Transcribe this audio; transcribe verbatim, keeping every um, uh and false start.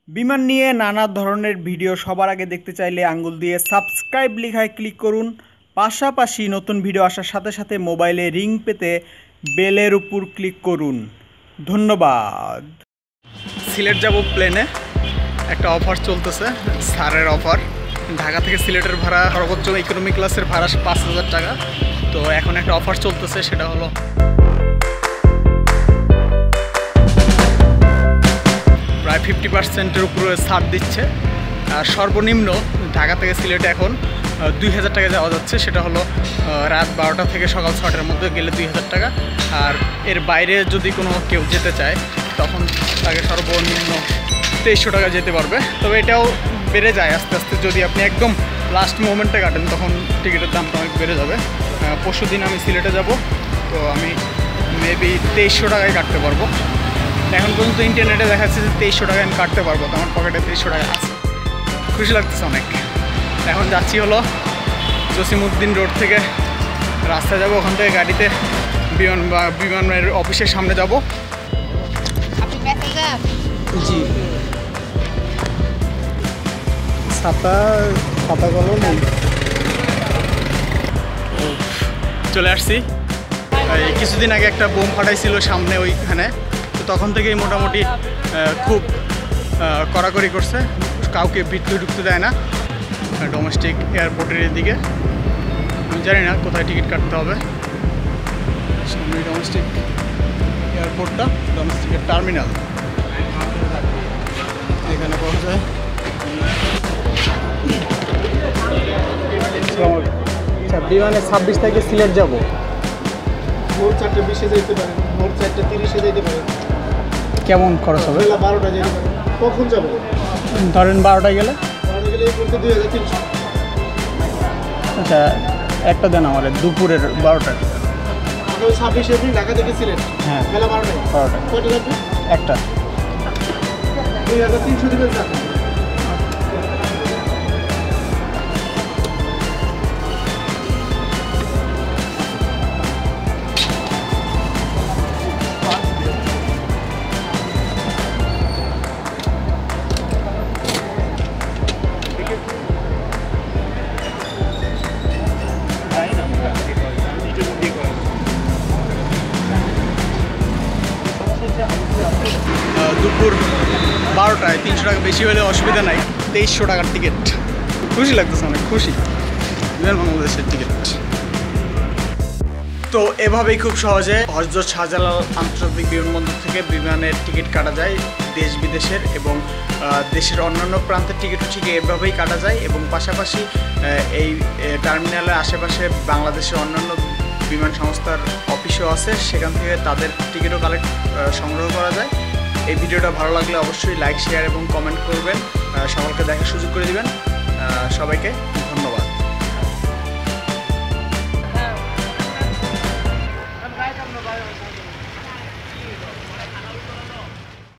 বিমান নিয়ে নানা ধরনের ভিডিও সবার আগে দেখতে চাইলে আঙ্গুল দিয়ে সাবস্ক্রাইব লেখায় ক্লিক করুন। পাশাপাশি নতুন ভিডিও আসার সাথে সাথে মোবাইলে রিং পেতে বেলের উপর ক্লিক করুন। ধন্যবাদ। সিলেট যাব প্লেনে, একটা অফার চলতেছে, সারের অফার। ঢাকা থেকে সিলেটের ভাড়া সর্বোচ্চ ইকোনমি ক্লাসের ভাড়া পাঁচ হাজার টাকা। তো এখন একটা অফার চলতেছে, সেটা হলো প্রায় ফিফটি পার্সেন্টের উপরে ছাড় দিচ্ছে। আর সর্বনিম্ন ঢাকা থেকে সিলেটে এখন দুই হাজার টাকা যাওয়া যাচ্ছে, সেটা হলো রাত বারোটা থেকে সকাল ছটার মধ্যে গেলে দুই হাজার টাকা। আর এর বাইরে যদি কোনো কেউ যেতে চায় তখন তাকে সর্বনিম্ন তেইশশো টাকা যেতে পারবে। তবে এটাও বেড়ে যায় আস্তে আস্তে, যদি আপনি একদম লাস্ট মোমেন্টে কাটেন তখন টিকিটের দামটা অনেক বেড়ে যাবে। পরশু দিন আমি সিলেটে যাব, তো আমি মেবি তেইশশো টাকায় কাটতে পারবো। এখন পর্যন্ত ইন্টারনেটে দেখাচ্ছে যে তেইশশো টাকায় আমি কাটতে পারবো, তো আমার পকেটে তেইশশো টাকা আছে, খুশি লাগতেছে অনেক। এখন যাচ্ছি হলো জসিমউদ্দিন রোড থেকে রাস্তায় যাব, ওখান থেকে গাড়িতে বিমান বা বিমানের অফিসের সামনে যাব। জি, ছাতা ছাতাগুলো নেই। চলে আসছি। কিছুদিন আগে একটা বোম ফাটাইছিল সামনে ওইখানে, তো তখন থেকেই মোটামুটি খুব কড়াকড়ি করছে, কাউকে ভিতরে ঢুকতে দেয় না ডোমেস্টিক এয়ারপোর্টের দিকে। আমি জানি না কোথায় টিকিট কাটতে হবে। সামনে ডোমেস্টিক এয়ারপোর্টটা, ডোমেস্টিকের টার্মিনাল এখানে পাওয়া যায়। আচ্ছা, বিমানে ছাব্বিশ থেকে সিলেট যাব, ভোর চারটে বিশে যেতে পারে, ভোর চারটে তিরিশে যেতে পারে। কেমন খরচ হবে? বেলা বারোটা যেতে পারে। কখন যাবো? ধরেন বারোটায় গেলে বারোটা গেলে এই পড়তে দুই হাজার তিনশো। আচ্ছা, একটা দেন আমার দুপুরের বারোটায়। আঠারো ছাব্বিশ এপ্রিল ঢাকা থেকে সিলেট। হ্যাঁ, বেলা বারোটায়। বারোটায় কয়টা লাগবে? একটা। দুই হাজার তিনশো দেবেন স্যার। দুপুর বারোটায় তিনশো টাকা বেশি হলে অসুবিধা নাই। তেইশশো টাকার টিকিট, খুশি লাগতেছে অনেক, খুশি। বিমান বাংলাদেশের টিকিট। তো এভাবেই খুব সহজে হযরত শাহজালাল আন্তর্জাতিক বিমানবন্দর থেকে বিমানের টিকিট কাটা যায় দেশ বিদেশের, এবং দেশের অন্যান্য প্রান্তের টিকিটও ঠিক এভাবেই কাটা যায়। এবং পাশাপাশি এই টার্মিনালের আশেপাশে বাংলাদেশের অন্যান্য বিমান সংস্থার অফিসও আছে, সেখান থেকে তাদের টিকিটও কালেক্ট সংগ্রহ করা যায়। এই ভিডিওটা ভালো লাগলে অবশ্যই লাইক, শেয়ার এবং কমেন্ট করবেন, সকলকে দেখার সুযোগ করে দিবেন। সবাইকে